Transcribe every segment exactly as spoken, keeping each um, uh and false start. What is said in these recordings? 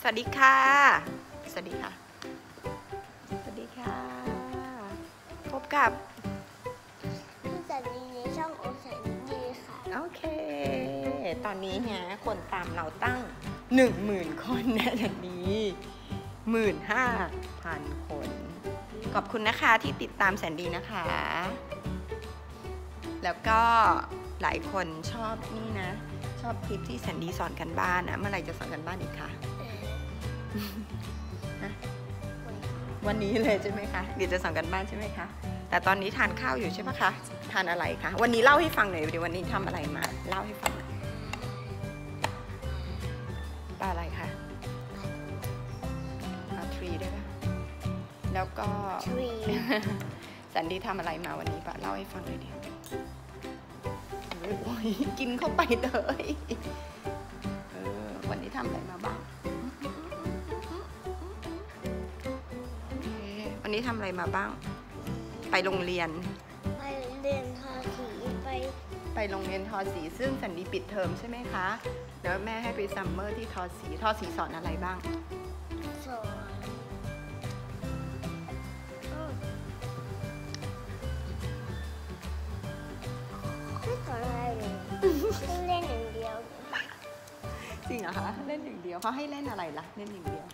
วัสดีค่ะสวัสดีค่ะสวัสดีค่ะพบกับพี่สันดีในช่องโอแสนดีค่ะโอเคตอนนี้เนี่ยคนตามเราตั้งหนึ่งหมื่นคนนะตอนนี้หมื่นห้าพันคนขอบคุณนะคะที่ติดตามแสนดีนะคะแล้วก็หลายคนชอบนี่นะชอบคลิปที่แสนดีสอนกันบ้านนะเมื่อไหร่จะสอนกันบ้านอีกคะวันนี้เลยใช่ไหมคะเดี๋ยวจะสอนกันบ้านใช่ไหมคะแต่ตอนนี้ทานข้าวอยู่ใช่ไหมคะทานอะไรคะวันนี้เล่าให้ฟังหน่อยเดี๋ยววันนี้ทำอะไรมาเล่าให้ฟังหน่อยปลาอะไรคะปลาทรีด้วยปะแล้วก็แสนดีทำอะไรมาวันนี้ปะเล่าให้ฟังหน่อยดิโอ้ยกินเข้าไปเลยเออวันนี้ทำอะไรมาบ้างวันนี้ทำอะไรมาบ้างไปโรงเรียนไปเรียนทอสีไปไปโรงเรียนทอสีซึ่งสันดีปิดเทอมใช่ไหมคะแล้วแม่ให้ไปซัมเมอร์ที่ทอสีทอสีสอนอะไรบ้างสอนไม่สอนอะไรเลยเล่นอย่างเดียวจริงเหรอคะเล่นอย่างเดียวเขาให้เล่นอะไรล่ะเล่นอย่างเดียว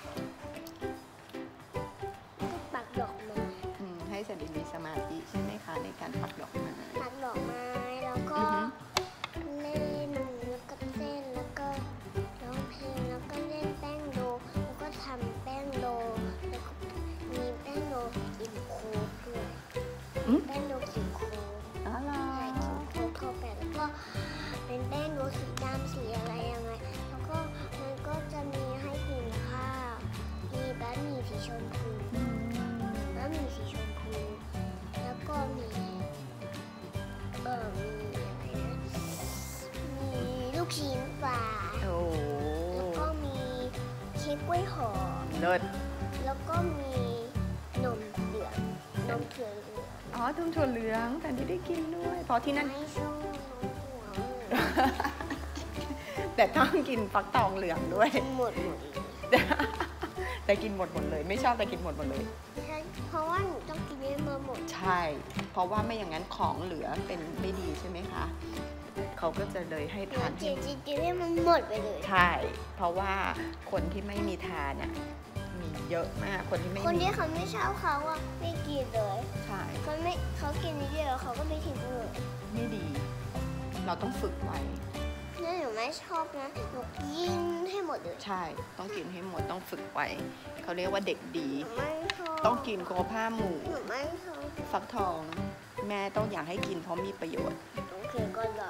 ปักดอกไม้ให้สันดีมีสมาธิใช่ไหมคะในการปักดอกไม้ปักดอกไม้แล้วก็เล่นแล้วก็เต้นแล้วก็ร้องเพลงแล้วก็เล่นแป้งโดแล้วก็ทำแป้งโดแล้วก็มีแป้งโดกินโค้กด้วยแป้งโดกินโค้กอ๋อเหรอกินโค้กเข้าไปแล้วก็เป็นแป้งโดสีดำสีอะไรยังไงแล้วก็มันก็จะมีให้กินข้าวมีบะหมี่สีชมพูบะหมี่สีชมพูแล้วก็มีเออมีอะไรนะมีลูกชิ้นปลาแล้วก็มีเค้กกล้วยหอมเลิศแล้วก็มีนมเหลืองนมถั่วเหลืองอ๋อนมถั่วเหลืองแต่ที่ได้กินด้วยเพราะที่นั่นไม่ชอบนมถั่วเหลืองแต่ต้องกินฟักทองเหลืองด้วยหมดหมดแต่กินหมดหมดเลยไม่ชอบแต่กินหมดหมดเลยใช่เพราะว่าหนูต้องกินให้มาหมดใช่เพราะว่าไม่อย่างนั้นของเหลือเป็นไม่ดีใช่ไหมคะเขาก็จะเลยให้ทานกินกินให้มันหมดไปเลยใช่เพราะว่าคนที่ไม่มีทานอ่ะมีเยอะมากคนที่ไม่คนที่เขาไม่ชอบเขาอ่ะไม่กินเลยใช่เขาไม่เขากินนิดเดียวแล้วเขาก็ไม่ทิ้งเลยไม่ดีเราต้องฝึกไว้นี่หนูไม่ชอบนะหนูกินให้หมดเลยใช่ต้องกินให้หมดต้องฝึกไว้เขาเรียกว่าเด็กดีไม่ชอบต้องกินโคผ้าหมูหนูไม่ชอบฟักทองแม่ต้องอยากให้กินเพราะมีประโยชน์โอเคก็ได้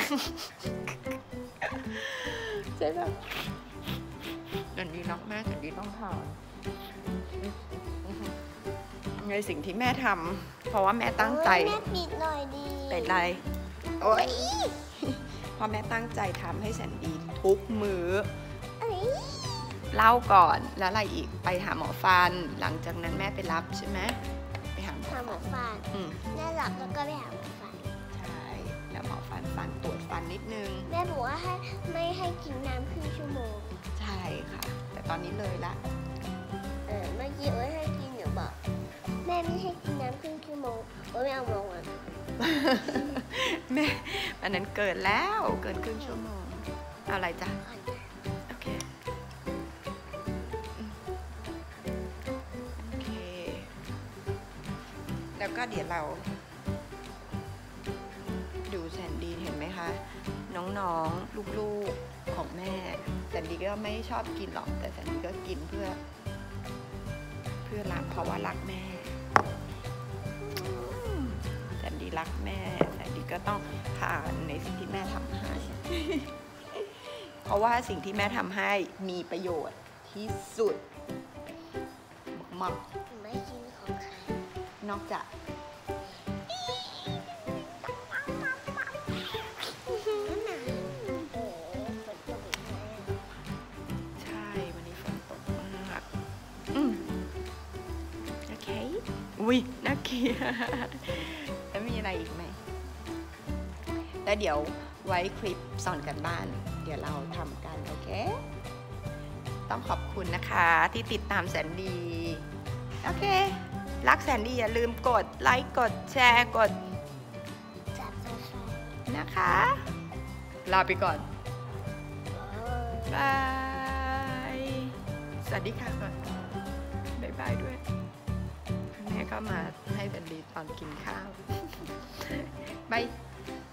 ใช่ป่ะอันนี้รักแม่อันนี้ต้องทานในสิ่งที่แม่ทำเพราะว่าแม่ตั้งใจแม่ปิดหน่อยดีเป็นไรโอ๊ยเพราะแม่ตั้งใจทำให้แสนดีทุกมื้อเล่าก่อนแล้วอะไรอีกไปหาหมอฟันหลังจากนั้นแม่ไปรับใช่ไหมไปหาหมอฟันแม่หลับแล้วก็ไปหาหมอฟันใช่แล้วหมอฟันฟันตรวจฟันนิดนึงแม่บอกว่าให้ไม่ให้กินน้ำครึ่งชั่วโมงใช่ค่ะแต่ตอนนี้เลยละเออเมื่อกี้เอ้ยให้กินอยู่บอกแม่ไม่ให้กินน้ำครึ่งชั่วโมงเอ้ยไม่เอามองอ่ะแม่อันนั้นเกินแล้วเกินครึ่งชั่วโมงอะไรจ้ะโอเคโอเคแล้วก็เดี๋ยวเราดูแสนดีเห็นไหมคะน้องๆลูกๆของแม่แสนดีก็ไม่ชอบกินหรอกแต่แสนดีก็กินเพื่อเพื่อรักเพราะว่ารักแม่แสนดีรักแม่แสนดีก็ต้องทานในสิ่งที่แม่ทำให้เพราะว่าสิ่งที่แม่ทำให้มีประโยชน์ที่สุดมากๆไม่กินของใครนอกจากใช่วันนี้ฝนตกมากอืมโอเคอุ้ยน่าเกลียดแล้วมีอะไรอีกไหมแล้วเดี๋ยวไว้คลิปสอนกันบ้านเดี๋ยวเราทำกันโอเคต้องขอบคุณนะคะที่ติดตามแสนดี โอเค รักแสนดีอย่าลืมกดไลค์กดแชร์กดจับไฟไฟนะคะ ลาไปก่อน บาย สวัสดีค่ะก่อนบายบายด้วยแม่ก็มาให้แสนดีตอนกินข้าว บาย